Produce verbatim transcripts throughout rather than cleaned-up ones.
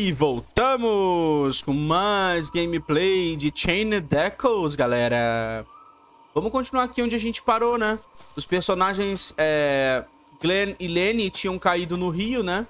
E voltamos com mais gameplay de Chained Echoes, galera. Vamos continuar aqui onde a gente parou, né? Os personagens é, Glenn e Lenny tinham caído no rio, né?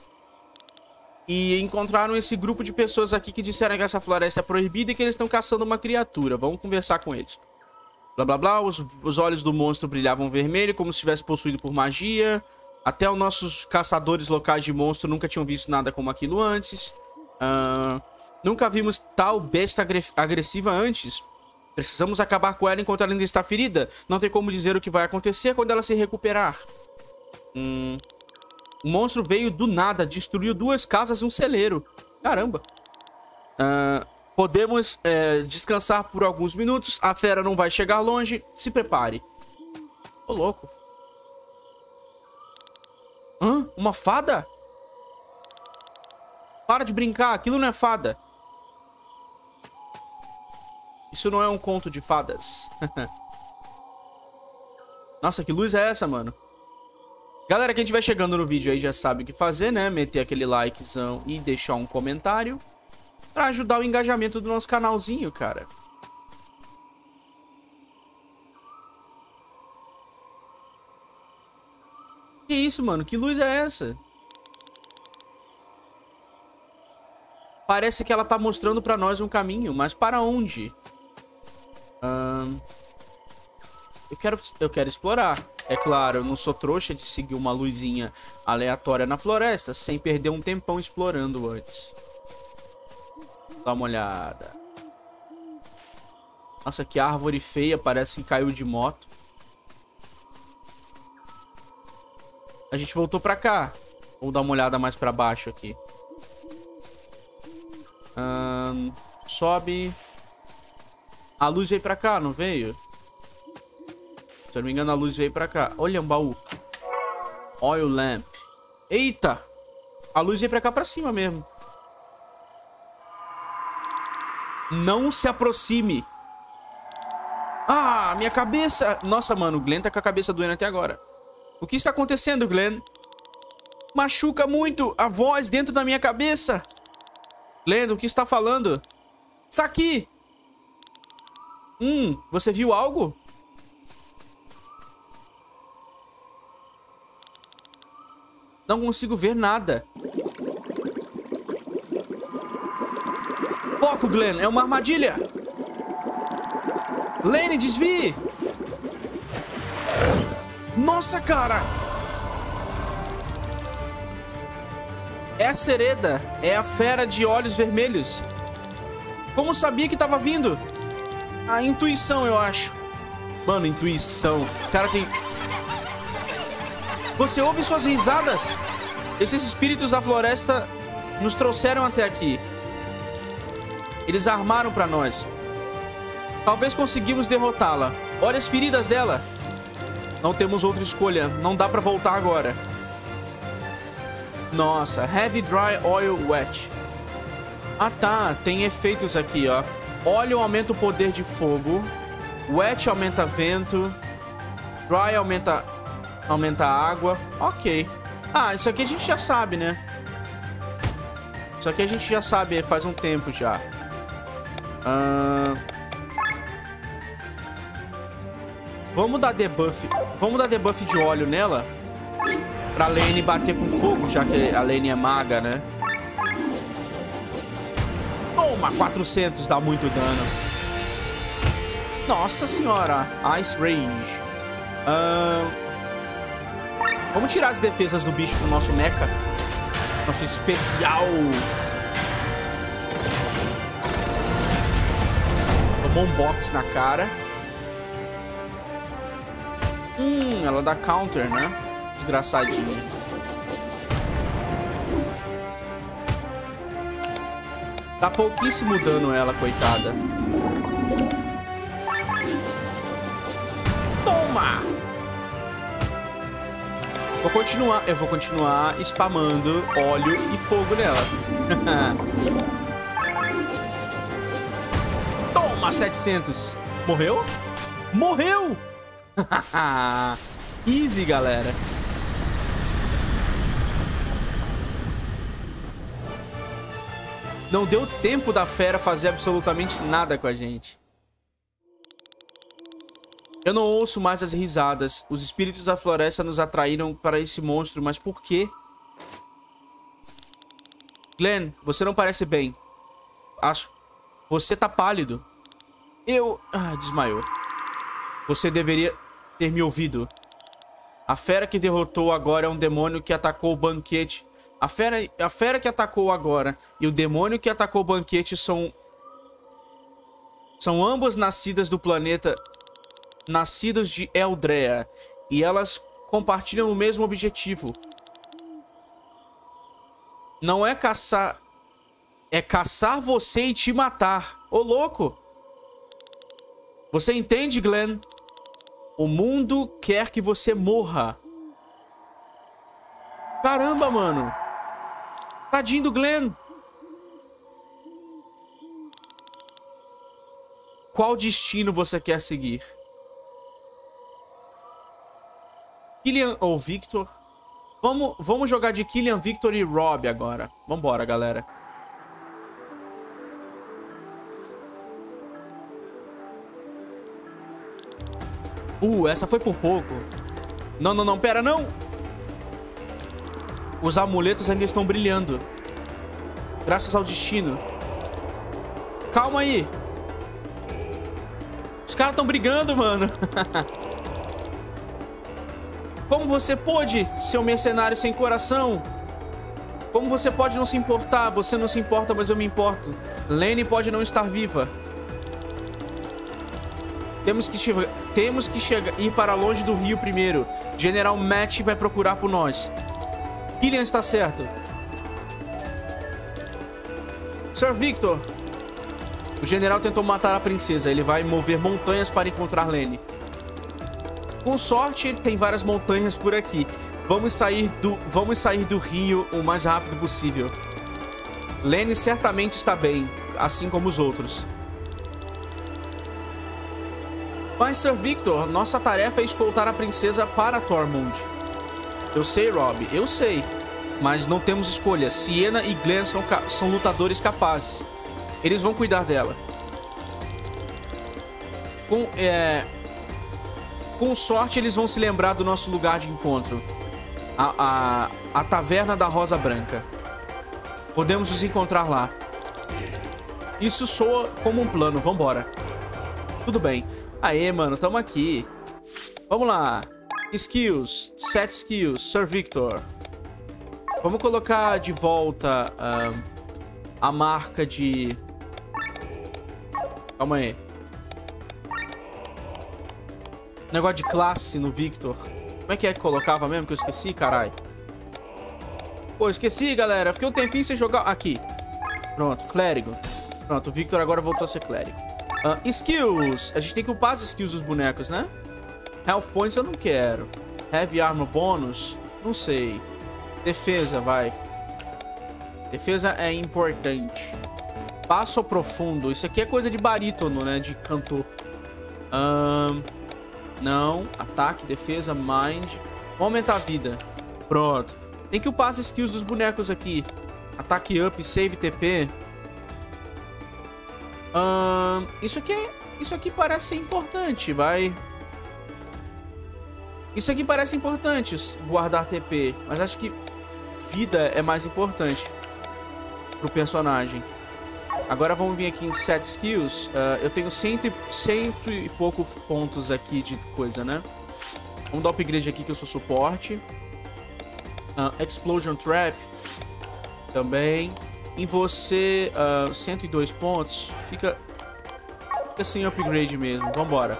E encontraram esse grupo de pessoas aqui que disseram que essa floresta é proibida e que eles estão caçando uma criatura. Vamos conversar com eles. Blá, blá, blá. Os, os olhos do monstro brilhavam vermelho, como se estivesse possuído por magia. Até os nossos caçadores locais de monstro nunca tinham visto nada como aquilo antes. Uh, nunca vimos tal besta agressiva antes. Precisamos acabar com ela enquanto ela ainda está ferida. Não tem como dizer o que vai acontecer quando ela se recuperar. Hum... O monstro veio do nada, destruiu duas casas e um celeiro. Caramba. Uh, podemos é, descansar por alguns minutos. A fera não vai chegar longe. Se prepare. Ô, louco. Hã? Uma fada? Para de brincar, aquilo não é fada. Isso não é um conto de fadas. Nossa, que luz é essa, mano? Galera, quem estiver chegando no vídeo aí já sabe o que fazer, né? Meter aquele likezão e deixar um comentário pra ajudar o engajamento do nosso canalzinho, cara. Que isso, mano? Que luz é essa? Parece que ela tá mostrando pra nós um caminho, mas para onde? Ahn... Eu quero, eu quero explorar. É claro, eu não sou trouxa de seguir uma luzinha aleatória na floresta sem perder um tempão explorando antes. Dá uma olhada. Nossa, que árvore feia. Parece que caiu de moto. A gente voltou pra cá. Vou dar uma olhada mais pra baixo aqui. Hum, sobe. A luz veio pra cá, não veio? Se eu não me engano, a luz veio pra cá. Olha, um baú. Oil lamp. Eita! A luz veio pra cá pra cima mesmo. Não se aproxime. Ah, minha cabeça. Nossa, mano, o Glenn tá com a cabeça doendo até agora. O que está acontecendo, Glenn? Machuca muito a voz dentro da minha cabeça. Glenn, o que está falando? Isso aqui. Hum, você viu algo? Não consigo ver nada. Foco, Glenn. É uma armadilha. Lenny, desvie. Nossa, cara. É a Sereda. É a fera de olhos vermelhos. Como sabia que tava vindo? A intuição, eu acho. Mano, intuição. O cara tem... Você ouve suas risadas? Esses espíritos da floresta nos trouxeram até aqui. Eles armaram pra nós. Talvez conseguimos derrotá-la. Olha as feridas dela. Não temos outra escolha. Não dá pra voltar agora. Nossa, Heavy Dry Oil Wet. Ah tá, tem efeitos aqui, ó. Óleo aumenta o poder de fogo. Wet aumenta vento. Dry aumenta... Aumenta a água. Ok. Ah, isso aqui a gente já sabe, né? Isso aqui a gente já sabe faz um tempo já. Uh... Vamos dar debuff. Vamos dar debuff de óleo nela. Pra Lenny bater com fogo, já que a Lenny é maga, né? Toma, quatrocentos. Dá muito dano. Nossa senhora. Ice Rage. Uh... Vamos tirar as defesas do bicho do nosso mecha. Nosso especial. Tomou um box na cara. Hum, ela dá counter, né? Desgraçadinha. Dá pouquíssimo dano ela, coitada. Toma! Vou continuar, eu vou continuar spamando óleo e fogo nela. Toma, setecentos. Morreu? Morreu! Easy, galera. Não deu tempo da fera fazer absolutamente nada com a gente. Eu não ouço mais as risadas. Os espíritos da floresta nos atraíram para esse monstro, mas por quê? Glenn, você não parece bem. Acho. Você tá pálido. Eu... Ah, desmaiou. Você deveria ter me ouvido. A fera que derrotou agora é um demônio que atacou o banquete. A fera, a fera que atacou agora e o demônio que atacou o banquete são... São ambas nascidas do planeta... Nascidas de Eldrea. E elas compartilham o mesmo objetivo. Não é caçar... É caçar você e te matar. Ô, louco! Você entende, Glenn? O mundo quer que você morra. Caramba, mano. Tadinho do Glenn. Qual destino você quer seguir? Killian ou Victor? Vamos, vamos jogar de Killian, Victor e Rob agora. Vambora, galera. Uh, essa foi por pouco. Não, não, não, pera, não. Os amuletos ainda estão brilhando. Graças ao destino. Calma aí. Os caras estão brigando, mano. Como você pôde, seu mercenário sem coração? Como você pode não se importar? Você não se importa, mas eu me importo. Lane pode não estar viva. Temos que, Temos que chegar, ir para longe do rio primeiro. General Matt vai procurar por nós. Killian está certo. Sir Victor. O general tentou matar a princesa. Ele vai mover montanhas para encontrar Lane. Com sorte, tem várias montanhas por aqui. Vamos sair do, vamos sair do rio o mais rápido possível. Lane certamente está bem, assim como os outros. Mas, Sir Victor, nossa tarefa é escoltar a princesa para Tormund. Eu sei, Rob, eu sei. Mas não temos escolha. Sienna e Glenn são, são lutadores capazes. Eles vão cuidar dela. Com, é... Com sorte, eles vão se lembrar do nosso lugar de encontro. A, a, a Taverna da Rosa Branca. Podemos nos encontrar lá. Isso soa como um plano. Vambora. Tudo bem. Aê, mano, tamo aqui. Vamos lá. Skills. Set skills. Sir Victor. Vamos colocar de volta uh, a marca de... Calma aí. Negócio de classe no Victor. Como é que é que colocava mesmo? Que eu esqueci, caralho. Pô, esqueci, galera. Fiquei um tempinho sem jogar... Aqui. Pronto, clérigo. Pronto, o Victor agora voltou a ser clérigo. Uh, skills. A gente tem que upar as skills dos bonecos, né? Health points eu não quero. Heavy armor bônus? Não sei. Defesa, vai. Defesa é importante. Passo profundo. Isso aqui é coisa de barítono, né? De cantor. Um, não. Ataque, defesa, mind. Vamos aumentar a vida. Pronto. Tem que upar as skills dos bonecos aqui. Ataque up, save T P. Um, isso aqui é, isso aqui parece ser importante, vai. Isso aqui parece importante, guardar T P. Mas acho que vida é mais importante pro personagem. Agora vamos vir aqui em set skills. uh, Eu tenho cento, cento e poucos pontos aqui de coisa, né? Vamos dar upgrade aqui que eu sou suporte. uh, Explosion Trap também. Em você, uh, cento e dois pontos. Fica, fica sem upgrade mesmo. Vambora.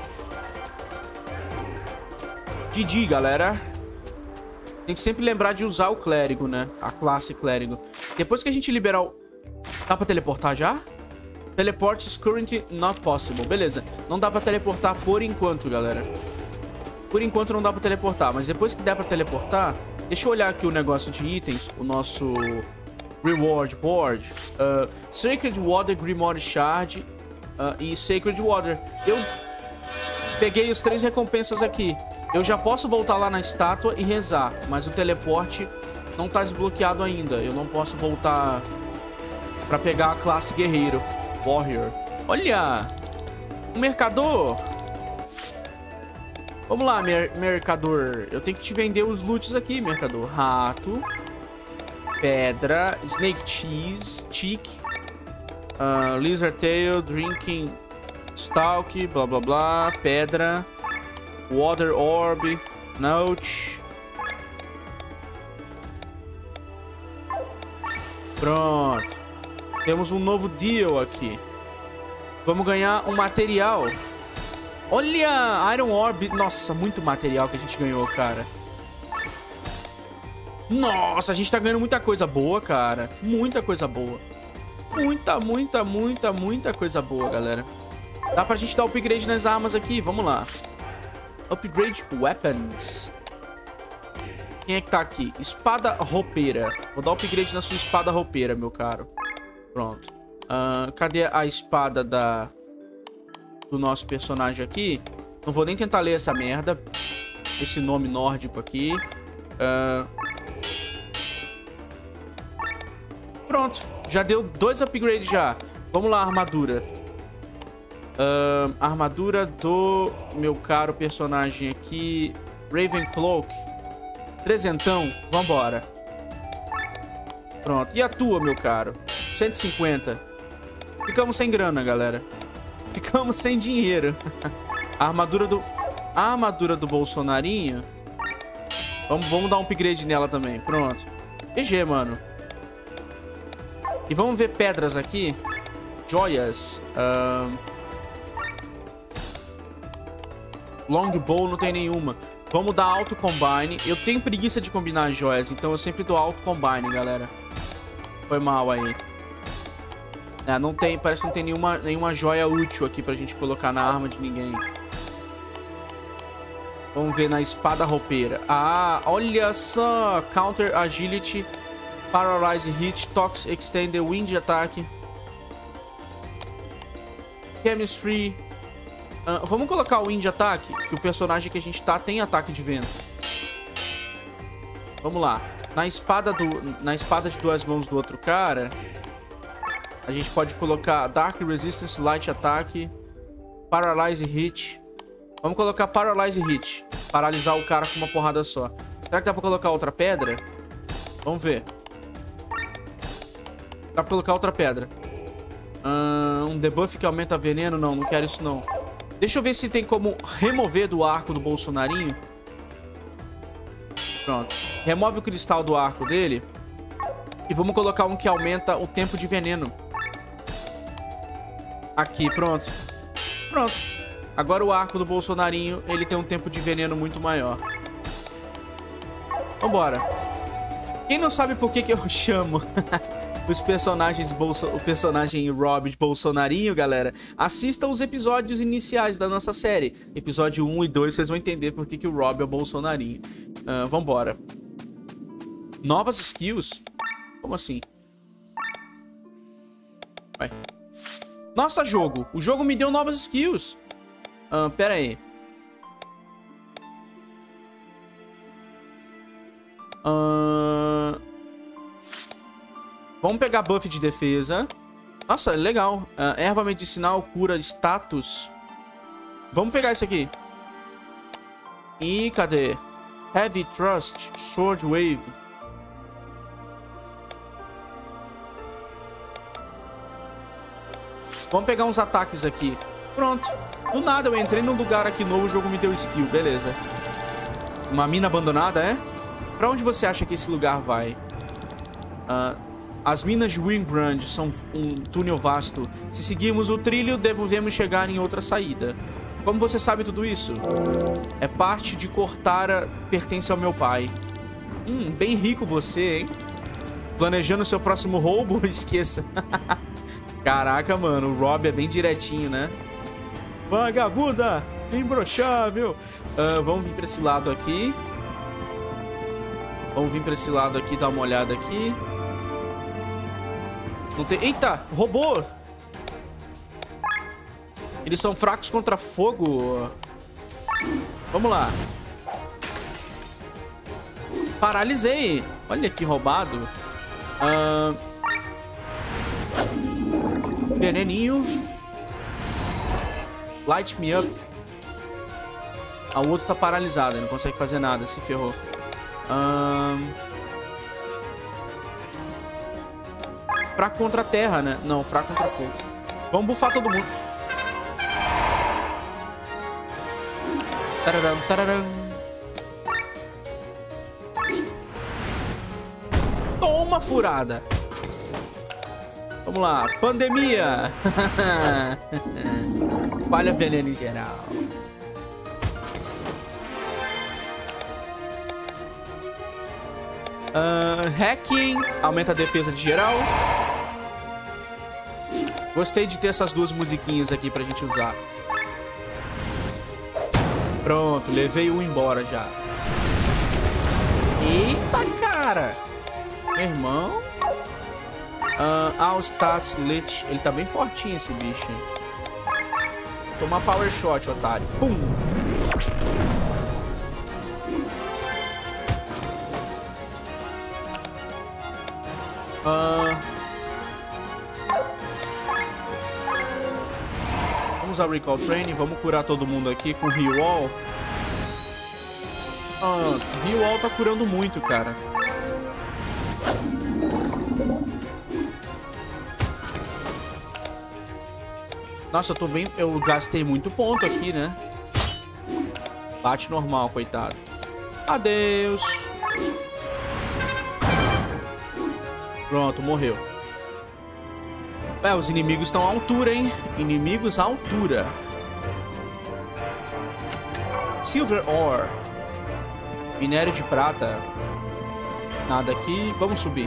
G G, galera. Tem que sempre lembrar de usar o clérigo, né? A classe clérigo. Depois que a gente liberar o... Dá pra teleportar já? Teleport is currently not possible. Beleza. Não dá pra teleportar por enquanto, galera. Por enquanto não dá pra teleportar. Mas depois que der pra teleportar... Deixa eu olhar aqui o negócio de itens. O nosso... Reward Board, uh, Sacred Water, Grimoire Shard uh, e Sacred Water. Eu peguei as três recompensas aqui. Eu já posso voltar lá na estátua e rezar, mas o teleporte não tá desbloqueado ainda. Eu não posso voltar Pra pegar a classe guerreiro. Warrior. Olha! Um mercador. Vamos lá, mer mercador. Eu tenho que te vender os loots aqui, mercador. Rato. Pedra. Snake Cheese. Cheek. Uh, Lizard Tail. Drinking Stalk. Blá, blá, blá. Pedra. Water Orb. Note. Pronto. Temos um novo deal aqui. Vamos ganhar um material. Olha! Iron Orb. Nossa, muito material que a gente ganhou, cara. Nossa, a gente tá ganhando muita coisa boa, cara. Muita coisa boa. Muita, muita, muita, muita coisa boa, galera. Dá pra gente dar upgrade nas armas aqui. Vamos lá. Upgrade Weapons. Quem é que tá aqui? Espada roupeira. Vou dar upgrade na sua espada roupeira, meu caro. Pronto. Uh, cadê a espada da... do nosso personagem aqui? Não vou nem tentar ler essa merda. Esse nome nórdico aqui. Uh... Pronto. Já deu dois upgrades já. Vamos lá, armadura. Uh, armadura do meu caro personagem aqui, Ravencloak. Trezentão, vambora. Pronto, e a tua, meu caro? cento e cinquenta. Ficamos sem grana, galera. Ficamos sem dinheiro. A armadura do... A armadura do Bolsonarinho. Vamos, vamos dar um upgrade nela também, pronto. G G, mano. E vamos ver pedras aqui. Joias. uh... Longbow não tem nenhuma. Vamos dar auto combine. Eu tenho preguiça de combinar as joias, então eu sempre dou auto combine, galera. Foi mal aí. É, não tem, parece que não tem nenhuma, nenhuma joia útil aqui pra gente colocar na arma de ninguém. Vamos ver na espada roupeira. Ah, olha só. Counter Agility, Paralyze Hit, Tox Extend, Wind Attack, Chemistry. Uh, vamos colocar o Wind Attack, que o personagem que a gente tá tem ataque de vento. Vamos lá. Na espada, do, na espada de duas mãos do outro cara, a gente pode colocar Dark Resistance, Light Attack, Paralyze Hit. Vamos colocar Paralyze Hit. Paralisar o cara com uma porrada só. Será que dá pra colocar outra pedra? Vamos ver. Dá pra colocar outra pedra. Uh, um debuff que aumenta veneno? Não, não quero isso não. Deixa eu ver se tem como remover do arco do Bolsonarinho. Pronto. Remove o cristal do arco dele. E vamos colocar um que aumenta o tempo de veneno. Aqui, pronto. Pronto. Agora o arco do Bolsonarinho, ele tem um tempo de veneno muito maior. Vambora. Quem não sabe por que que eu chamo os personagens Bolso... o personagem Rob de Bolsonarinho, galera, assista os episódios iniciais da nossa série. Episódio um e dois, vocês vão entender por que que o Rob é o Bolsonarinho. Uh, vambora. Novas skills? Como assim? Vai. Nossa, jogo. O jogo me deu novas skills. Uh, pera aí. Uh... Vamos pegar buff de defesa. Nossa, legal. Uh, erva medicinal, cura, status. Vamos pegar isso aqui. E cadê? Heavy Thrust, Sword Wave. Vamos pegar uns ataques aqui. Pronto. Do nada eu entrei num lugar aqui novo, o jogo me deu skill. Beleza. Uma mina abandonada, é? Pra onde você acha que esse lugar vai? Uh, as minas de Wingbrand são um túnel vasto. Se seguirmos o trilho, devemos chegar em outra saída. Como você sabe tudo isso? É parte de Cortara, pertence ao meu pai. Hum, bem rico você, hein? Planejando seu próximo roubo? Esqueça. Caraca, mano, o Rob é bem direitinho, né? Vagabunda! Imbrochável! Uh, vamos vir pra esse lado aqui. Vamos vir pra esse lado aqui, dar uma olhada aqui. Não tem... Eita! Robô! Eles são fracos contra fogo. Vamos lá. Paralisei. Olha que roubado. Uh... Veneninho. Light me up. Ah, o outro tá paralisado, ele não consegue fazer nada, se ferrou. Ahn... Fraco contra a terra, né? Não, fraco contra fogo. Vamos bufar todo mundo. Tararam, tararam. Toma, furada. Vamos lá. Pandemia. Palha veneno em geral. Uh, hacking. Aumenta a defesa de geral. Gostei de ter essas duas musiquinhas aqui pra gente usar. Pronto, levei um embora já. Eita, cara. Meu irmão. Uh, ah, o Stats Lich. Ele tá bem fortinho, esse bicho. Tomar Power Shot, otário. Pum. Uh... Vamos usar Recall Training. Vamos curar todo mundo aqui com Heal All. Ah, Heal All tá curando muito, cara. Nossa, eu tô bem... Eu gastei muito ponto aqui, né? Bate normal, coitado. Adeus. Pronto, morreu. É, os inimigos estão à altura, hein? Inimigos à altura. Silver Ore. Minério de prata. Nada aqui. Vamos subir.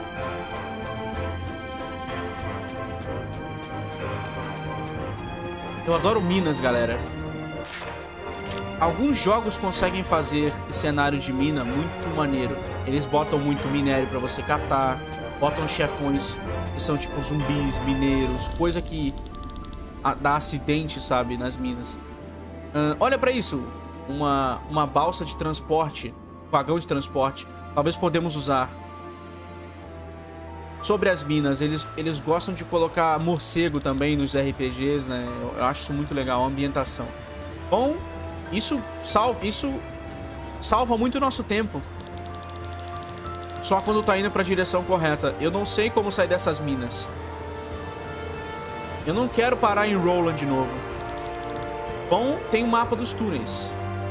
Eu adoro minas, galera. Alguns jogos conseguem fazer cenário de mina muito maneiro. Eles botam muito minério pra você catar. Botam chefões que são tipo zumbis, mineiros. Coisa que dá acidente, sabe, nas minas. Uh, olha pra isso. Uma, uma balsa de transporte. Vagão de transporte. Talvez podemos usar. Sobre as minas, eles, eles gostam de colocar morcego também nos R P Gs, né? Eu, eu acho isso muito legal, a ambientação. Bom, isso salva, isso salva muito o nosso tempo. Só quando tá indo pra direção correta. Eu não sei como sair dessas minas. Eu não quero parar em Roland de novo. Bom, tem o mapa dos túneis.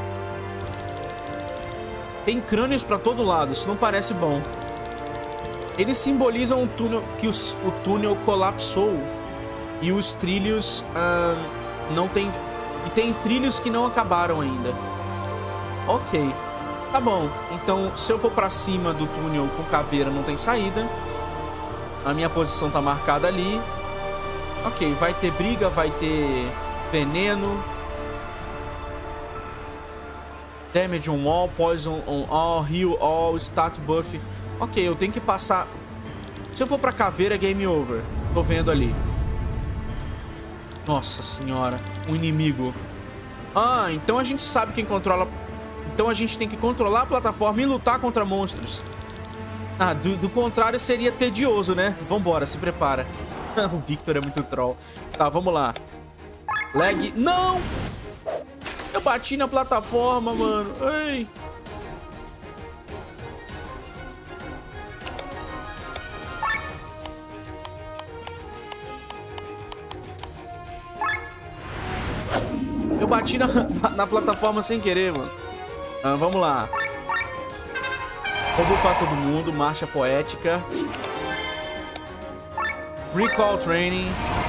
Tem crânios pra todo lado, isso não parece bom. Eles simbolizam um túnel, que os, o túnel colapsou. E os trilhos hum, não tem... E tem trilhos que não acabaram ainda. Ok. Tá bom. Então, se eu for pra cima do túnel com caveira, não tem saída. A minha posição tá marcada ali. Ok, vai ter briga, vai ter veneno. Damage on all, poison on all, heal all, stat buff. Ok, eu tenho que passar... Se eu for pra caveira, game over. Tô vendo ali. Nossa senhora. Um inimigo. Ah, então a gente sabe quem controla... Então a gente tem que controlar a plataforma e lutar contra monstros. Ah, do, do contrário seria tedioso, né? Vambora, se prepara. O Victor é muito troll. Tá, vamos lá. Lag... Não! Eu bati na plataforma, mano. Ai... Eu bati na, na plataforma sem querer, mano. Ah, vamos lá. Vou bufar todo mundo. Marcha poética. Recall Training.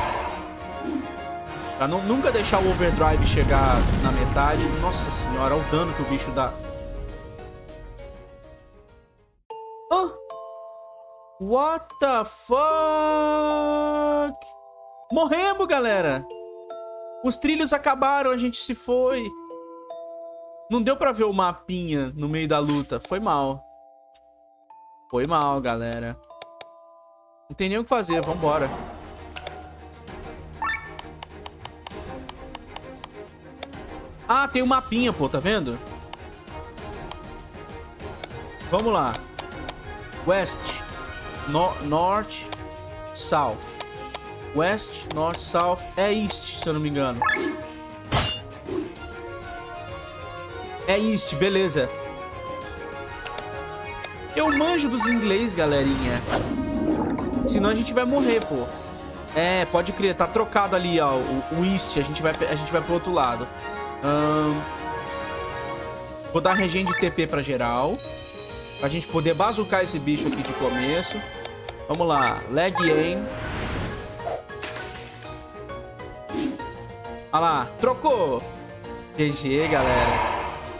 Pra não, nunca deixar o Overdrive chegar na metade. Nossa senhora, olha o dano que o bicho dá. Oh! What the fuck? Morremos, galera. Os trilhos acabaram, a gente se foi. Não deu pra ver o mapinha no meio da luta. Foi mal. Foi mal, galera. Não tem nem o que fazer, vambora. Ah, tem um mapinha, pô, tá vendo? Vamos lá. West, no North, South. West, North, South. É East, se eu não me engano. É East, beleza. Eu manjo dos inglês, galerinha. Senão a gente vai morrer, pô. É, pode crer. Tá trocado ali, ó. O, o East. A gente vai, a gente vai pro outro lado. Hum, vou dar regen de T P pra geral. Pra gente poder bazucar esse bicho aqui de começo. Vamos lá. Leg aim. Olha lá. Trocou. G G, galera.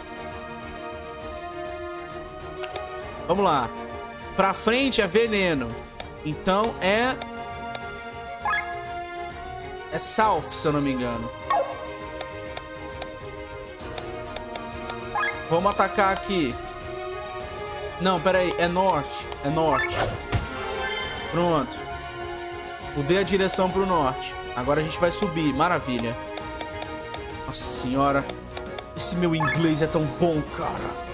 Vamos lá. Pra frente é veneno. Então é... É South, se eu não me engano. Vamos atacar aqui. Não, pera aí. É norte. É norte. Pronto. Mudei a direção pro norte. Agora a gente vai subir. Maravilha. Nossa senhora. Esse meu inglês é tão bom, cara.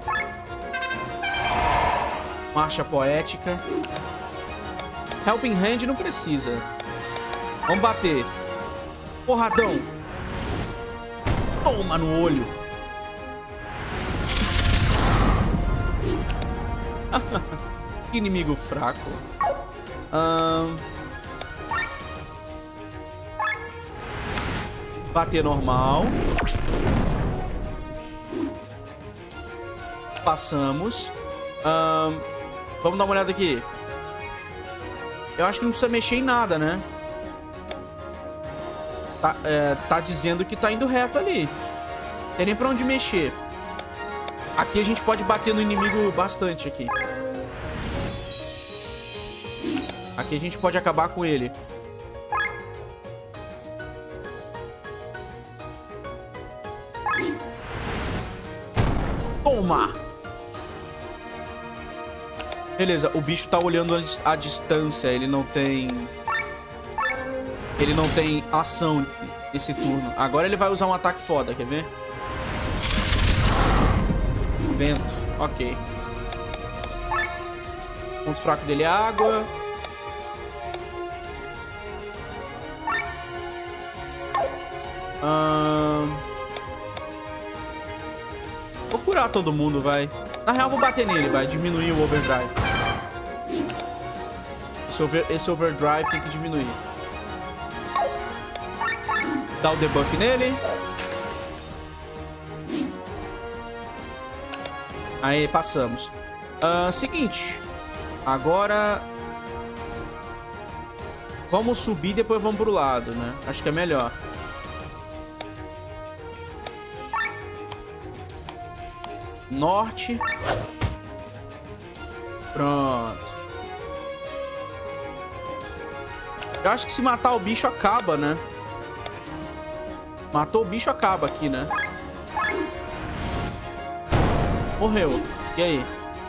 Marcha poética. Helping Hand não precisa. Vamos bater. Porradão. Toma no olho. Que inimigo fraco. Hum... Bater normal. Passamos. Hum... Vamos dar uma olhada aqui. Eu acho que não precisa mexer em nada, né? Tá, é, tá dizendo que tá indo reto ali. Não tem nem pra onde mexer. Aqui a gente pode bater no inimigo bastante aqui. Aqui a gente pode acabar com ele. Toma! Beleza, o bicho tá olhando a distância. Ele não tem... Ele não tem ação nesse turno. Agora ele vai usar um ataque foda, quer ver? Vento, ok. Ponto fraco dele é água. Hum... Vou curar todo mundo, vai. Na real, vou bater nele, vai. Diminuir o overdrive. Esse, over... Esse overdrive tem que diminuir. Dá o debuff nele. Aí, passamos. Uh, seguinte. Agora... Vamos subir e depois vamos pro lado, né? Acho que é melhor. Norte. Pronto. Eu acho que se matar o bicho acaba, né? Matou o bicho, acaba aqui, né? Morreu. E aí?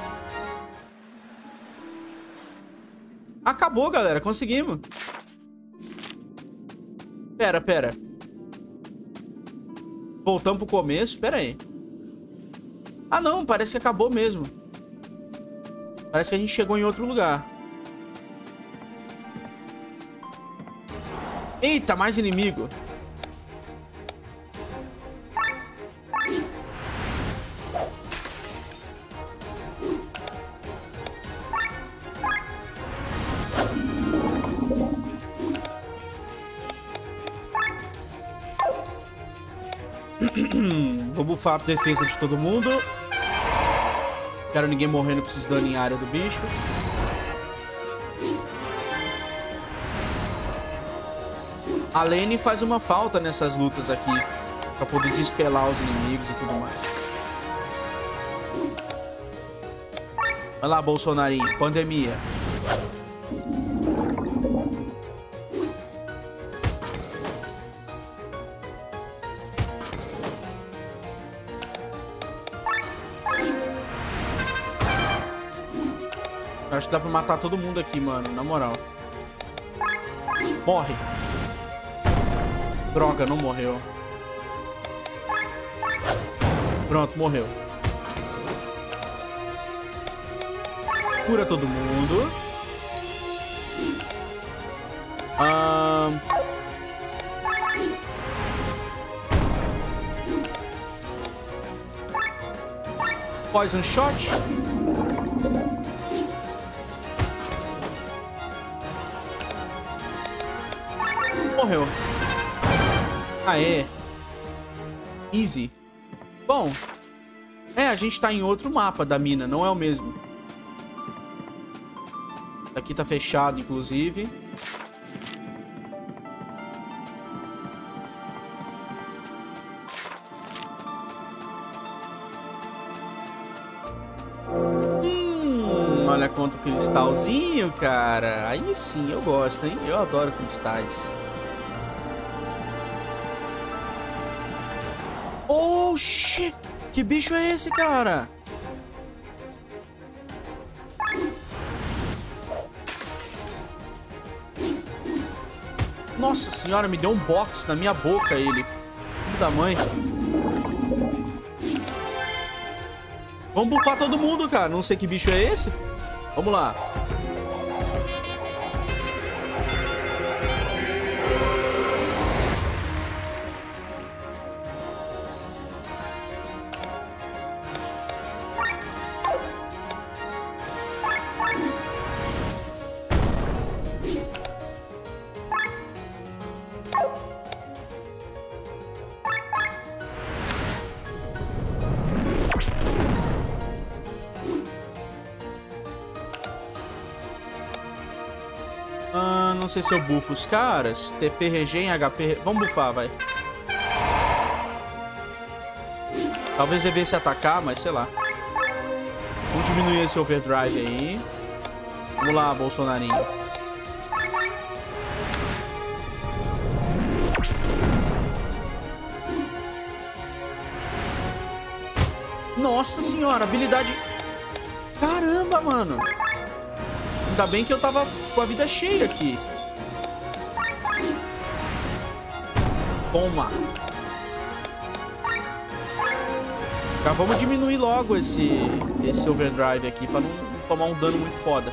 Acabou, galera. Conseguimos. Pera, pera. Voltamos pro começo. Pera aí. Ah, não. Parece que acabou mesmo. Parece que a gente chegou em outro lugar. Eita, mais inimigo. Vou bufar a defesa de todo mundo. Quero ninguém morrendo com esses danos em área do bicho. A Lane faz uma falta nessas lutas aqui, pra poder despelar os inimigos e tudo mais. Vai lá, Bolsonarinho. Pandemia. Acho que dá pra matar todo mundo aqui, mano. Na moral. Morre. Droga, não morreu. Pronto, morreu. Cura todo mundo. Ah... Ahn... Poison Shot. Morreu. Aê. Easy. Bom. É, a gente tá em outro mapa da mina, não é o mesmo. Aqui tá fechado, inclusive. Olha quanto cristalzinho, cara. Aí sim, eu gosto, hein? Eu adoro cristais. Oxi! Que bicho é esse, cara? Nossa senhora, me deu um box na minha boca ele. Filho da mãe. Vamos bufar todo mundo, cara. Não sei que bicho é esse. Vamos lá. Ah, não sei se eu bufo os caras. T P regen, H P... Vamos bufar, vai. Talvez devesse atacar, mas sei lá. Vamos diminuir esse overdrive aí. Vamos lá, Bolsonarinho. Nossa senhora, habilidade... Caramba, mano. Ainda bem que eu tava com a vida cheia aqui. Toma. Já vamos diminuir logo esse, esse overdrive aqui pra não tomar um dano muito foda.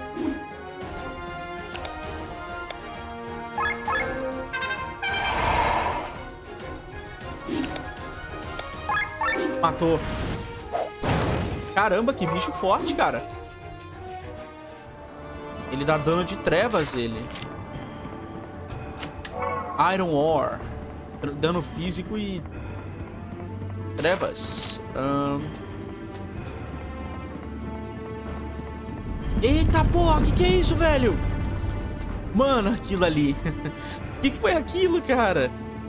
Matou. Caramba, que bicho forte, cara. Ele dá dano de trevas, ele. Iron Ore. Dano físico e... trevas. Um... Eita, porra, que que é isso, velho? Mano, aquilo ali. Que que foi aquilo, cara?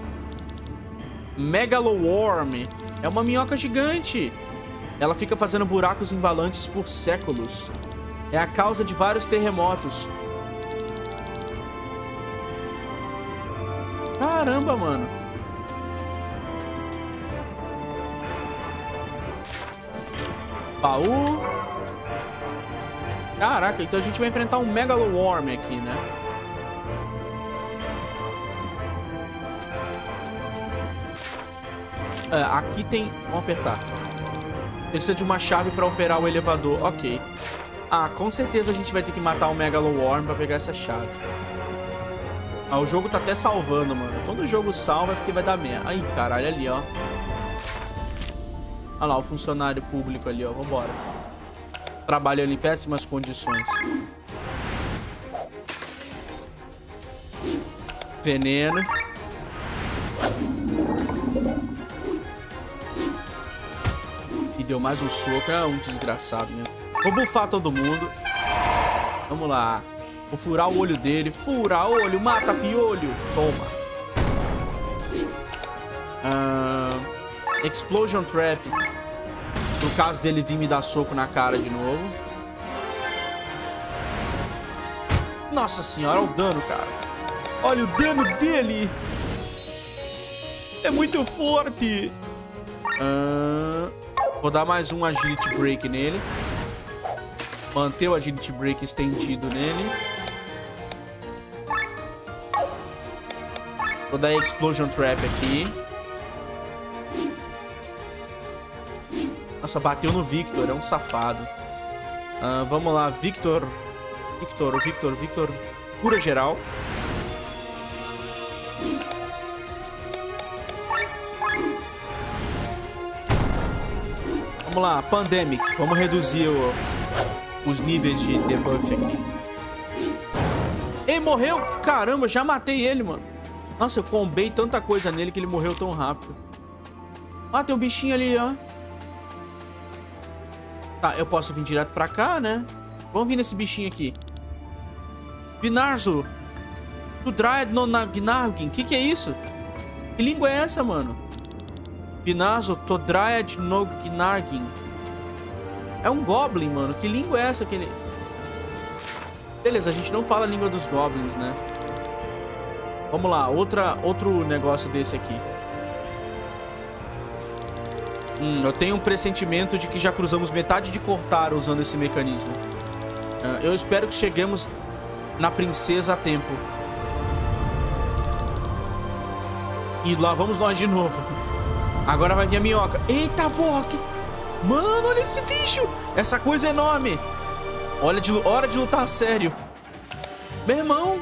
Megaloworm. É uma minhoca gigante. Ela fica fazendo buracos embalantes por séculos. É a causa de vários terremotos. Caramba, mano. Baú. Caraca, então a gente vai enfrentar um Megaloworm aqui, né? É, aqui tem... Vamos apertar. Precisa de uma chave pra operar o elevador. Ok. Ah, com certeza a gente vai ter que matar o Megaloworm pra pegar essa chave. Ah, o jogo tá até salvando, mano. Quando o jogo salva é porque vai dar merda. Aí, caralho, ali, ó. Olha lá, o funcionário público ali, ó. Vambora. Trabalhando em péssimas condições. Veneno. E deu mais um soco. É um desgraçado mesmo. Vou bufar todo mundo. Vamos lá. Vou furar o olho dele. Fura olho, mata piolho. Toma. Uh, Explosion Trap. No caso dele vir me dar soco na cara de novo. Nossa senhora, olha o dano, cara. Olha o dano dele. É muito forte. Uh, vou dar mais um Agility Break nele. Manter o Agility Break estendido nele. Vou dar Explosion Trap aqui. Nossa, bateu no Victor, é um safado. Uh, vamos lá, Victor. Victor, Victor, Victor. Cura geral. Vamos lá, Pandemic. Vamos reduzir o, os níveis de debuff aqui. Ele morreu? Caramba, já matei ele, mano. Nossa, eu combei tanta coisa nele que ele morreu tão rápido. Ah, tem um bichinho ali, ó. Tá, eu posso vir direto pra cá, né? Vamos vir nesse bichinho aqui. Vinarzo. Dryad no Gnargin. Que que é isso? Que língua é essa, mano? Vinarzo Todryad no Gnargin. É um Goblin, mano. Que língua é essa que ele... Beleza, a gente não fala a língua dos Goblins, né? Vamos lá, outra, outro negócio desse aqui. Hum, eu tenho um pressentimento de que já cruzamos metade de Cortar usando esse mecanismo. Uh, eu espero que cheguemos na princesa a tempo. E lá vamos nós de novo. Agora vai vir a minhoca. Eita, vó! Que... Mano, olha esse bicho! Essa coisa é enorme! Olha de, hora de lutar a sério. Meu irmão!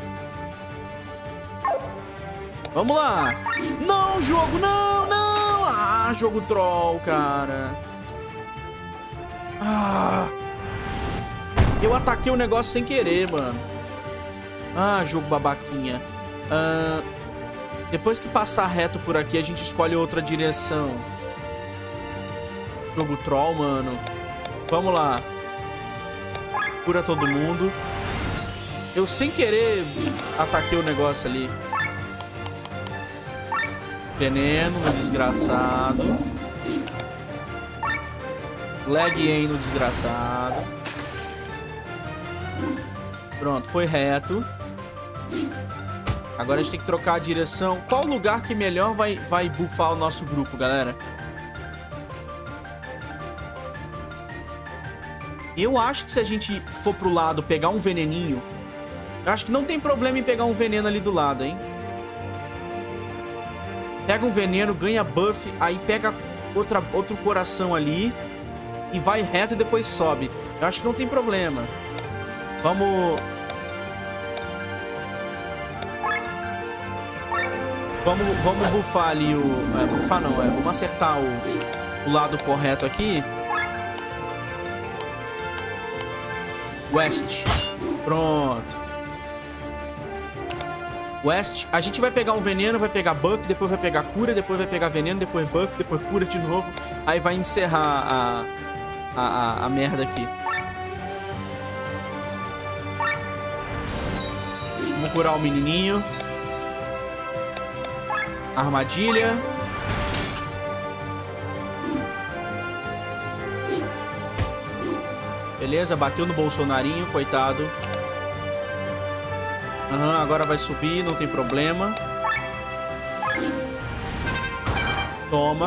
Vamos lá! Não, jogo! Não, não! Ah, jogo troll, cara. Ah... Eu ataquei o negócio sem querer, mano. Ah, jogo babaquinha. Ah, depois que passar reto por aqui, a gente escolhe outra direção. Jogo troll, mano. Vamos lá. Cura todo mundo. Eu sem querer ataquei o negócio ali. Veneno no desgraçado. Leg aim no desgraçado. Pronto, foi reto. Agora a gente tem que trocar a direção. Qual lugar que melhor vai, vai buffar o nosso grupo, galera? Eu acho que se a gente for pro lado pegar um veneninho, eu acho que não tem problema em pegar um veneno ali do lado, hein? Pega um veneno, ganha buff, aí pega outra, outro coração ali e vai reto e depois sobe. Eu acho que não tem problema. Vamos... Vamos, vamos buffar ali o... É, buffar não, é. Vamos acertar o, o lado correto aqui. West. Pronto. West. A gente vai pegar um veneno, vai pegar buff, depois vai pegar cura, depois vai pegar veneno, depois buff, depois cura de novo. Aí vai encerrar a, a, a, a merda aqui. Vamos curar o menininho. Armadilha. Beleza, bateu no Bolsonarinho, coitado. Aham, agora vai subir, não tem problema. Toma.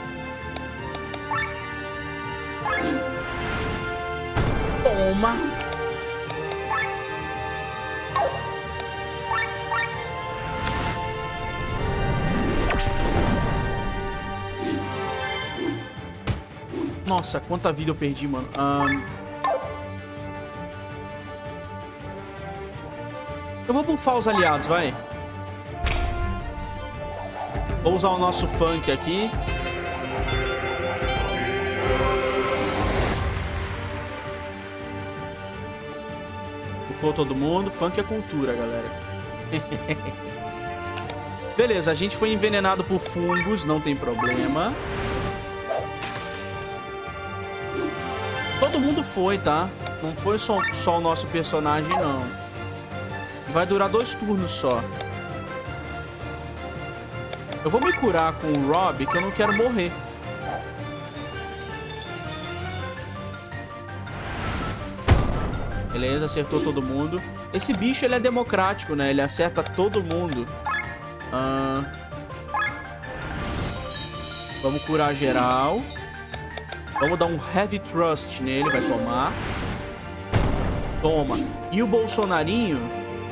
Toma. Nossa, quanta vida eu perdi, mano. Um... Eu vou buffar os aliados, vai. Vou usar o nosso funk aqui. Buffou todo mundo. Funk é cultura, galera. Beleza, a gente foi envenenado por fungos, não tem problema. Todo mundo foi, tá? Não foi só, só o nosso personagem, não. Vai durar dois turnos só. Eu vou me curar com o Rob, que eu não quero morrer. Beleza, acertou todo mundo. Esse bicho, ele é democrático, né? Ele acerta todo mundo. Ah... Vamos curar geral. Vamos dar um Heavy Thrust nele, vai tomar. Toma. E o Bolsonarinho...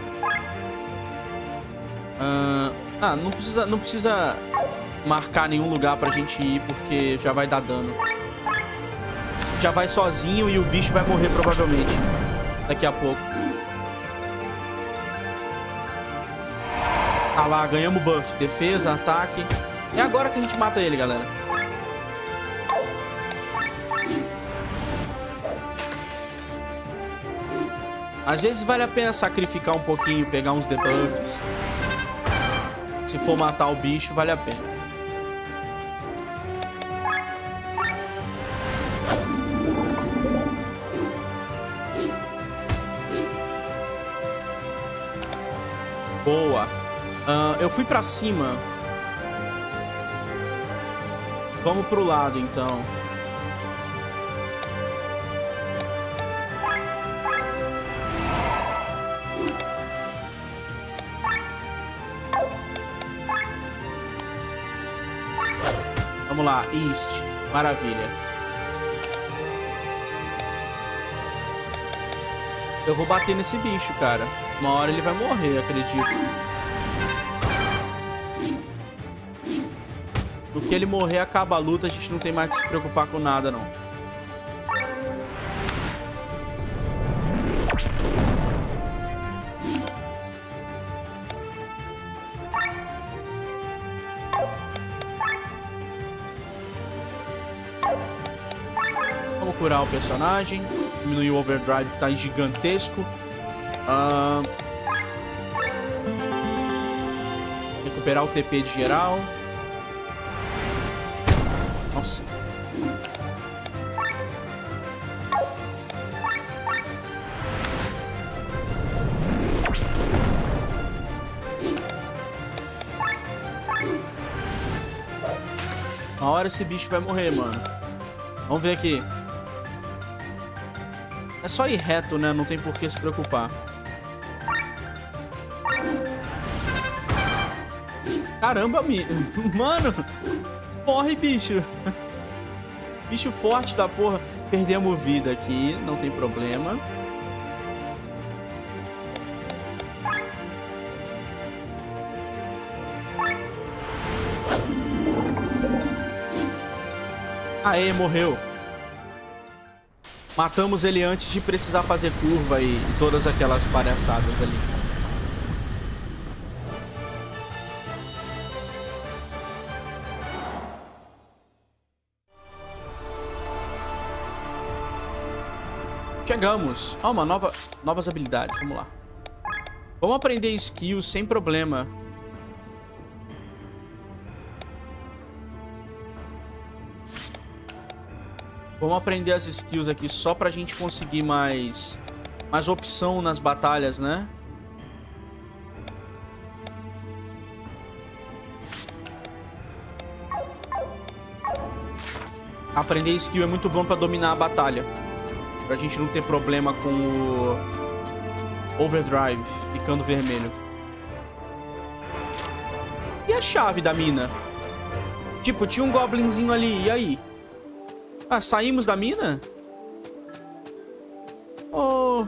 Uh, ah, não precisa, não precisa marcar nenhum lugar pra gente ir, porque já vai dar dano. Já vai sozinho e o bicho vai morrer provavelmente daqui a pouco. Ah lá, ganhamos buff. Defesa, ataque. É agora que a gente mata ele, galera. Às vezes vale a pena sacrificar um pouquinho, pegar uns debuffs. Se for matar o bicho, vale a pena. Boa. Uh, eu fui pra cima. Vamos pro lado, então. Vamos lá, East. Maravilha. Eu vou bater nesse bicho, cara. Uma hora ele vai morrer, acredito. No que ele morrer, acaba a luta. A gente não tem mais que se preocupar com nada, não. Vamos curar o personagem. Diminuir o overdrive, que tá gigantesco. Uh... Recuperar o T P de geral. Nossa. Uma hora esse bicho vai morrer, mano. Vamos ver aqui. É só ir reto, né? Não tem por que se preocupar. Caramba, mi... mano. Morre, bicho. Bicho forte da porra. Perdemos vida aqui. Não tem problema. Aê, morreu. Matamos ele antes de precisar fazer curva e, e todas aquelas palhaçadas ali. Chegamos. Ó, oh, uma nova, novas habilidades. Vamos lá. Vamos aprender skills sem problema. Vamos aprender as skills aqui só pra gente conseguir mais, mais opção nas batalhas, né? Aprender skill é muito bom pra dominar a batalha. Pra gente não ter problema com o overdrive ficando vermelho. E a chave da mina? Tipo, tinha um goblinzinho ali, e aí? Ah, saímos da mina? Oh.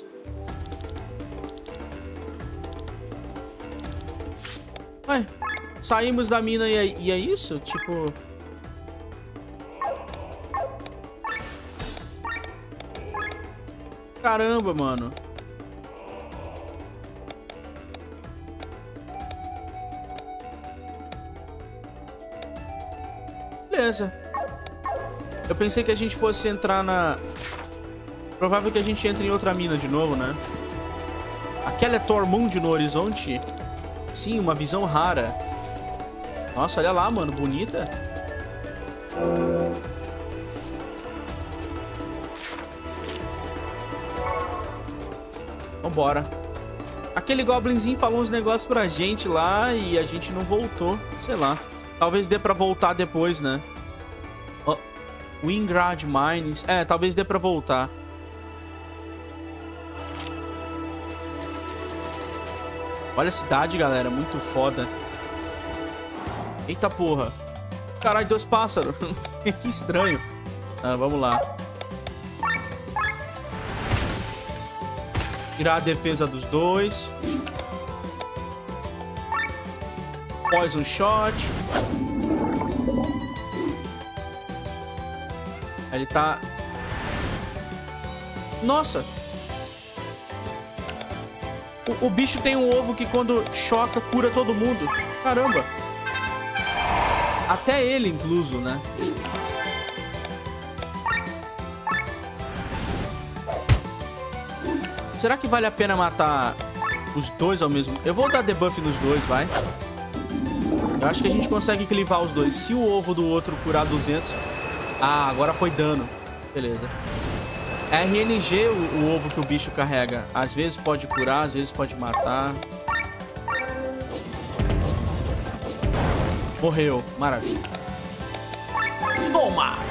Ué, saímos da mina e é, e é isso? Tipo... Caramba, mano. Beleza. Eu pensei que a gente fosse entrar na... Provável que a gente entre em outra mina de novo, né? Aquela é Tormund no horizonte? Sim, uma visão rara. Nossa, olha lá, mano. Bonita. Vambora. Aquele goblinzinho falou uns negócios pra gente lá e a gente não voltou. Sei lá. Talvez dê pra voltar depois, né? Oh. Wingrad Mines. É, talvez dê pra voltar. Olha a cidade, galera. Muito foda. Eita porra. Caralho, dois pássaros. Que estranho. Ah, vamos lá. Tirar a defesa dos dois. Poison Shot. Ele tá... Nossa! O, o bicho tem um ovo que quando choca, cura todo mundo. Caramba. Até ele, incluso, né? Será que vale a pena matar os dois ao mesmo... Eu vou dar debuff nos dois, vai. Eu acho que a gente consegue clivar os dois. Se o ovo do outro curar duzentos... Ah, agora foi dano. Beleza. R N G, o, o ovo que o bicho carrega. Às vezes pode curar, às vezes pode matar. Morreu. Maravilha. Toma!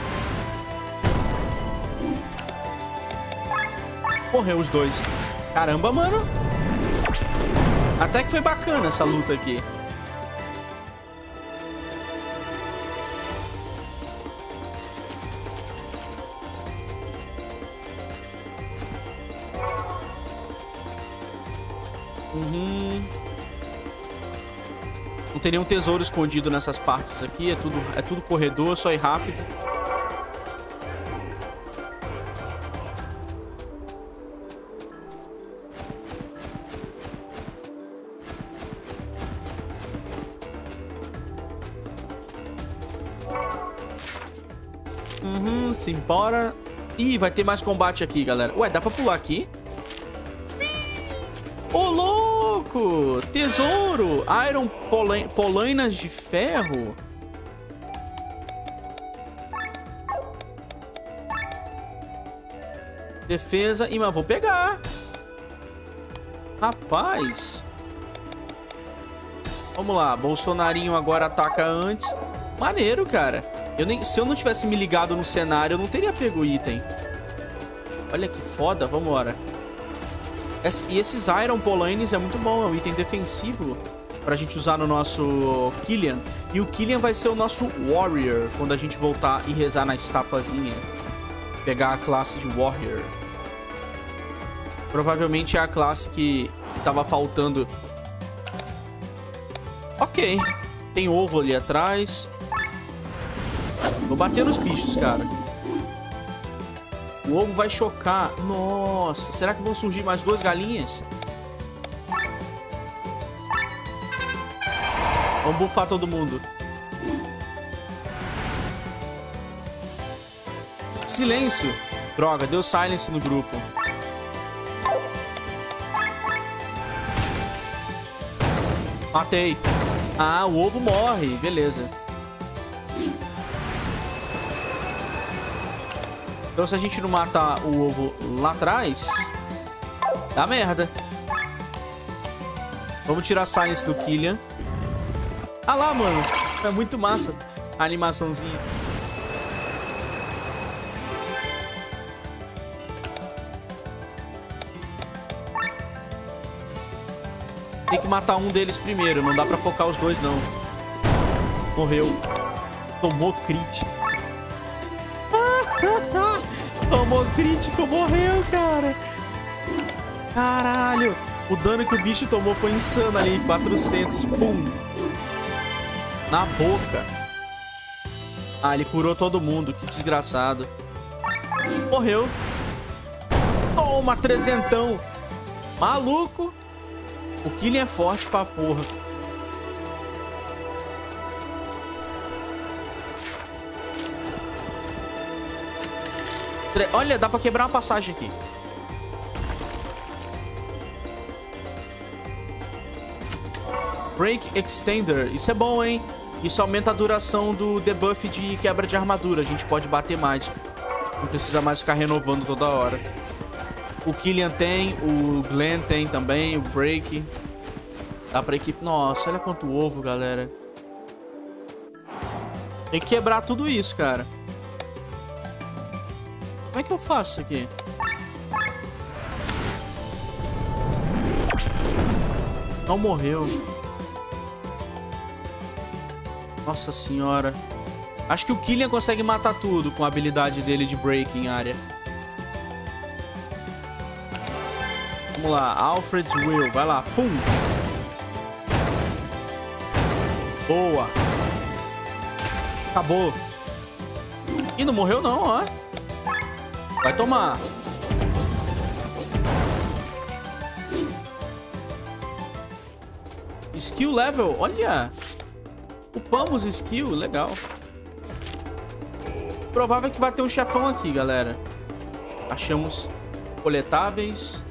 Morreu os dois. Caramba, mano. Até que foi bacana essa luta aqui. Uhum. Não tem nenhum tesouro escondido nessas partes aqui. É tudo, é tudo corredor, só ir rápido. Uhum, simbora. Ih, vai ter mais combate aqui, galera. Ué, dá pra pular aqui? Ô, louco! Tesouro! Iron pola... polainas de ferro. Defesa. Ih, mas vou pegar. Rapaz. Vamos lá. Bolsonarinho agora ataca antes. Maneiro, cara. Eu nem... Se eu não tivesse me ligado no cenário, eu não teria pego o item. Olha que foda. Vambora. E esses Iron Polaines é muito bom. É um item defensivo pra gente usar no nosso Killian. E o Killian vai ser o nosso Warrior quando a gente voltar e rezar na estatuazinha. Pegar a classe de Warrior. Provavelmente é a classe que, que tava faltando. Ok. Tem ovo ali atrás. Vou bater nos bichos, cara. O ovo vai chocar. Nossa, será que vão surgir mais duas galinhas? Vamos bufar todo mundo. Silêncio. Droga, deu silence no grupo. Matei. Ah, o ovo morre. Beleza. Então se a gente não matar o ovo lá atrás, dá merda. Vamos tirar a silence do Killian. Ah lá, mano. É muito massa a animaçãozinha. Tem que matar um deles primeiro. Não dá pra focar os dois, não. Morreu. Tomou crítico. Tomou crítico, morreu, cara. Caralho. O dano que o bicho tomou foi insano ali. quatrocentos. Pum. Na boca. Ah, ele curou todo mundo. Que desgraçado. Morreu. Toma, trezentão. Maluco. O Killian é forte pra porra. Olha, dá pra quebrar uma passagem aqui. Break Extender. Isso é bom, hein? Isso aumenta a duração do debuff de quebra de armadura. A gente pode bater mais. Não precisa mais ficar renovando toda hora. O Killian tem, o Glenn tem também, o Break. Dá pra equipe... Nossa, olha quanto ovo, galera. Tem que quebrar tudo isso, cara. Como é que eu faço isso aqui? Não morreu. Nossa senhora. Acho que o Killian consegue matar tudo com a habilidade dele de break em área. Vamos lá. Alfred's Will. Vai lá. Pum. Boa. Acabou. E não morreu não, ó. Vai tomar. Skill level. Olha. Upamos skill. Legal. Provável que vai ter um chefão aqui, galera. Achamos coletáveis.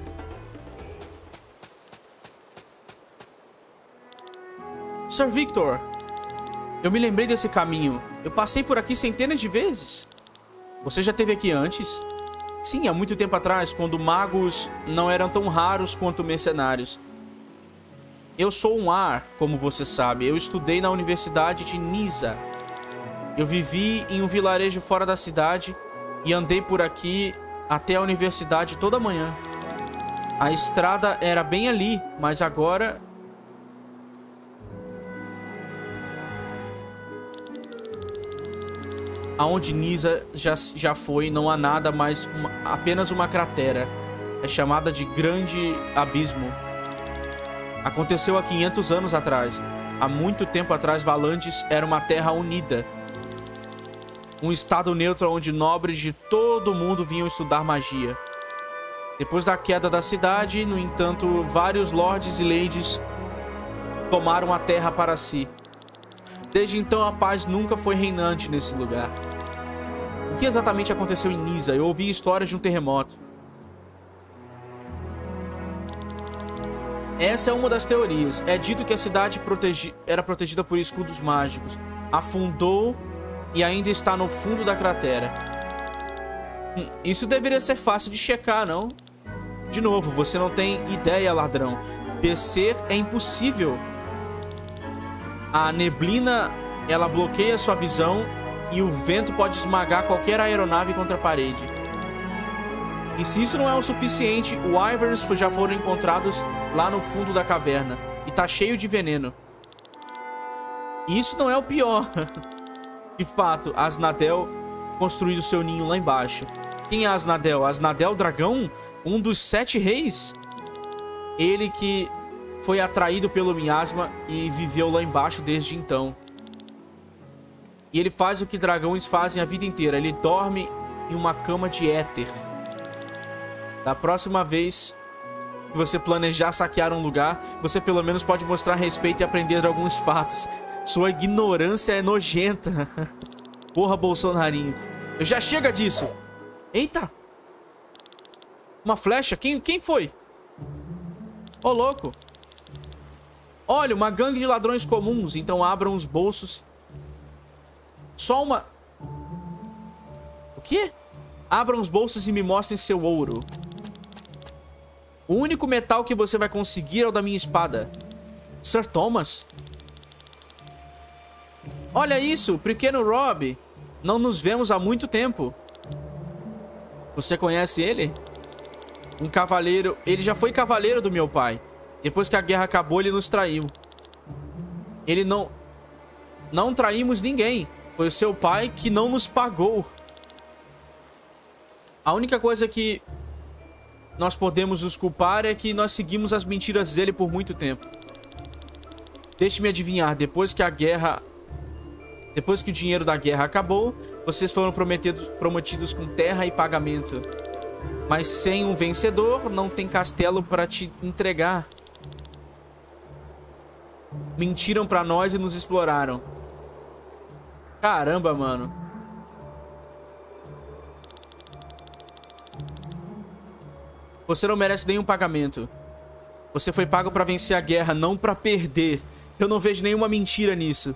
Sir Victor. Eu me lembrei desse caminho. Eu passei por aqui centenas de vezes. Você já esteve aqui antes? Sim, há muito tempo atrás, quando magos não eram tão raros quanto mercenários. Eu sou um Ar, como você sabe. Eu estudei na Universidade de Nisa. Eu vivi em um vilarejo fora da cidade e andei por aqui até a universidade toda manhã. A estrada era bem ali, mas agora... Aonde Nisa já, já foi, não há nada mais, uma, apenas uma cratera. É chamada de Grande Abismo. Aconteceu há quinhentos anos atrás. Há muito tempo atrás, Valandes era uma terra unida. Um estado neutro onde nobres de todo o mundo vinham estudar magia. Depois da queda da cidade, no entanto, vários lords e ladies tomaram a terra para si. Desde então, a paz nunca foi reinante nesse lugar. O que exatamente aconteceu em Nisa? Eu ouvi histórias de um terremoto. Essa é uma das teorias. É dito que a cidade protegi... era protegida por escudos mágicos. Afundou e ainda está no fundo da cratera. Hum, isso deveria ser fácil de checar, não? De novo, você não tem ideia, ladrão. Descer é impossível. A neblina, ela bloqueia sua visão e o vento pode esmagar qualquer aeronave contra a parede. E se isso não é o suficiente, os Wyverns já foram encontrados lá no fundo da caverna. E tá cheio de veneno. E isso não é o pior. De fato, Asnadel construiu seu ninho lá embaixo. Quem é Asnadel? Asnadel Dragão? Um dos sete reis? Ele que foi atraído pelo miasma e viveu lá embaixo desde então. E ele faz o que dragões fazem a vida inteira. Ele dorme em uma cama de éter. Da próxima vez que você planejar saquear um lugar, você pelo menos pode mostrar respeito e aprender alguns fatos. Sua ignorância é nojenta. Porra, Bolsonarinho. Eu já chega disso. Eita. Uma flecha? Quem, quem foi? Ô, louco. Olha, uma gangue de ladrões comuns. Então abram os bolsos. Só uma... O quê? Abram os bolsos e me mostrem seu ouro. O único metal que você vai conseguir é o da minha espada. Sir Thomas? Olha isso, pequeno Rob. Não nos vemos há muito tempo. Você conhece ele? Um cavaleiro... Ele já foi cavaleiro do meu pai. Depois que a guerra acabou, ele nos traiu. Ele não... Não traímos ninguém. Foi o seu pai que não nos pagou. A única coisa que nós podemos nos culpar é que nós seguimos as mentiras dele por muito tempo. Deixe-me adivinhar. Depois que a guerra... Depois que o dinheiro da guerra acabou, vocês foram prometidos, prometidos com terra e pagamento. Mas sem um vencedor, não tem castelo para te entregar. Mentiram pra nós e nos exploraram. Caramba, mano. Você não merece nenhum pagamento. Você foi pago pra vencer a guerra, não pra perder. Eu não vejo nenhuma mentira nisso.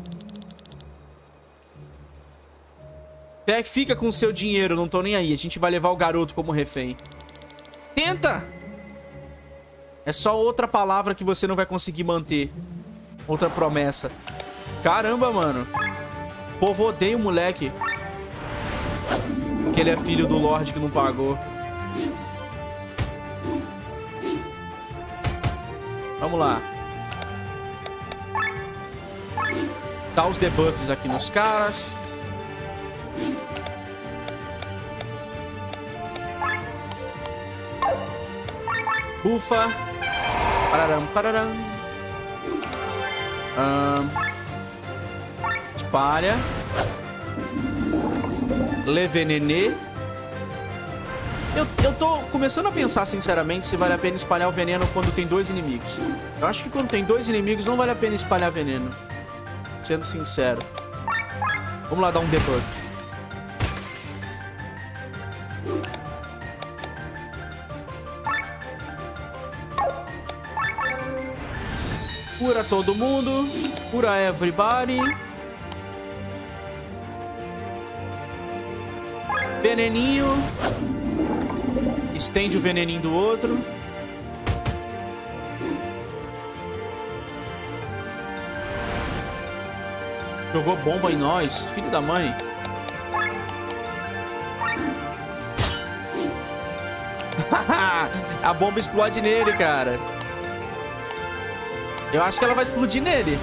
Pegue, fica com o seu dinheiro, não tô nem aí. A gente vai levar o garoto como refém. Tenta! É só outra palavra que você não vai conseguir manter. Outra promessa. Caramba, mano. O povo odeia o moleque. Porque ele é filho do Lorde que não pagou. Vamos lá. Dá os debuffs aqui nos caras. Ufa. Pararam, pararam. Um, espalha. Levenenê. Eu, eu tô começando a pensar, sinceramente, se vale a pena espalhar o veneno quando tem dois inimigos. Eu acho que quando tem dois inimigos não vale a pena espalhar veneno. Sendo sincero. Vamos lá dar um debuff. Cura todo mundo. Cura everybody. Veneninho. Estende o veneninho do outro. Jogou bomba em nós. Filho da mãe. A bomba explode nele, cara. Eu acho que ela vai explodir nele.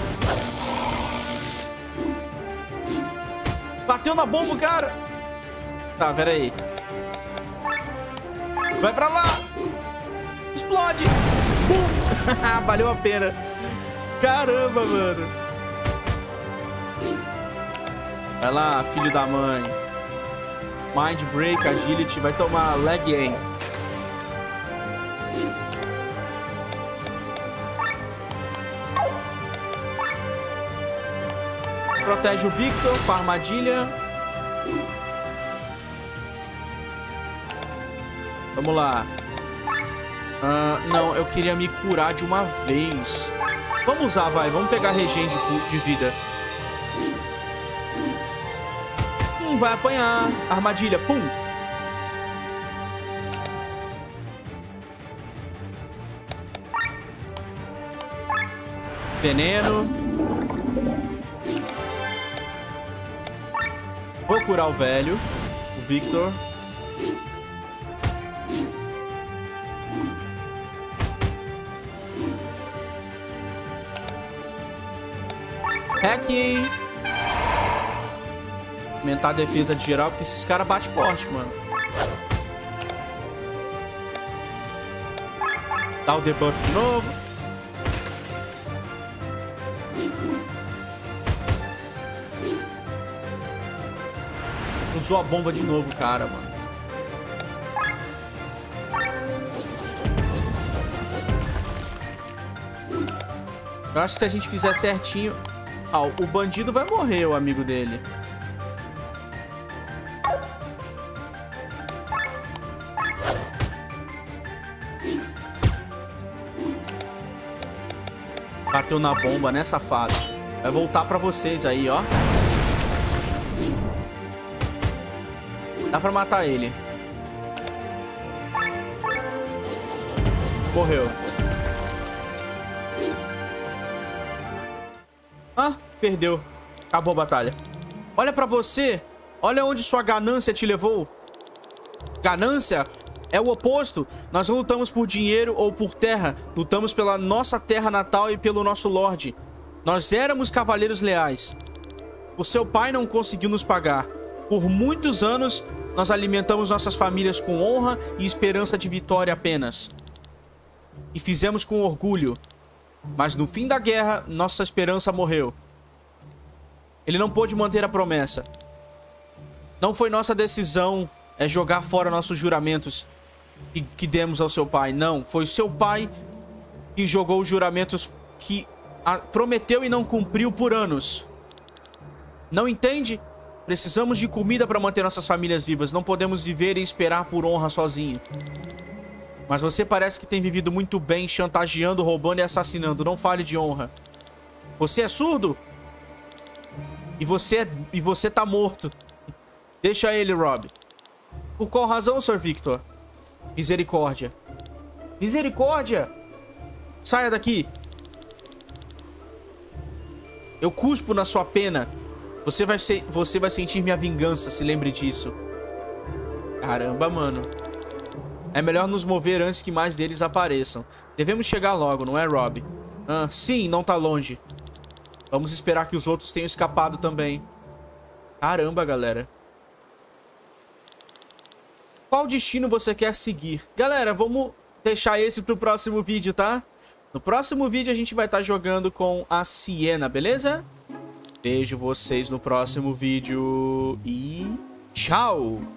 Bateu na bomba, cara. Tá, pera aí. Vai pra lá. Explode. Bum. Valeu a pena. Caramba, mano. Vai lá, filho da mãe. Mind Break, Agility. Vai tomar leg aim. Protege o Victor com a armadilha. Vamos lá. Uh, não, eu queria me curar de uma vez. Vamos usar, vai. Vamos pegar regen de, de vida. Hum, vai apanhar. Armadilha, pum. Veneno. Vou curar o velho. O Victor. Hacking. Aumentar a defesa de geral, porque esses caras batem forte, mano. Dá o debuff de novo. Usou a bomba de novo, cara, mano. Eu acho que se a gente fizer certinho... Ah, o bandido vai morrer, o amigo dele. Bateu na bomba, né, safado? Vai voltar pra vocês aí, ó. Dá pra matar ele. Morreu. Ah, perdeu. Acabou a batalha. Olha pra você. Olha onde sua ganância te levou. Ganância é o oposto. Nós não lutamos por dinheiro ou por terra. Lutamos pela nossa terra natal e pelo nosso Lorde. Nós éramos cavaleiros leais. O seu pai não conseguiu nos pagar. Por muitos anos, nós alimentamos nossas famílias com honra e esperança de vitória apenas. E fizemos com orgulho. Mas no fim da guerra, nossa esperança morreu. Ele não pôde manter a promessa. Não foi nossa decisão é jogar fora nossos juramentos que, que demos ao seu pai. Não, foi o seu pai que jogou os juramentos que a, prometeu e não cumpriu por anos. Não entende? Precisamos de comida para manter nossas famílias vivas. Não podemos viver e esperar por honra sozinho. Mas você parece que tem vivido muito bem, chantageando, roubando e assassinando. Não fale de honra. Você é surdo? E você, é, e você tá morto. Deixa ele, Rob. Por qual razão, senhor Victor? Misericórdia. Misericórdia! Saia daqui. Eu cuspo na sua pena. Você vai, ser, você vai sentir minha vingança, se lembre disso. Caramba, mano. É melhor nos mover antes que mais deles apareçam. Devemos chegar logo, não é, Rob? Ah, sim, não tá longe. Vamos esperar que os outros tenham escapado também. Caramba, galera. Qual destino você quer seguir? Galera, vamos deixar esse pro próximo vídeo, tá? No próximo vídeo a gente vai estar jogando com a Sienna, beleza? Vejo vocês no próximo vídeo e tchau!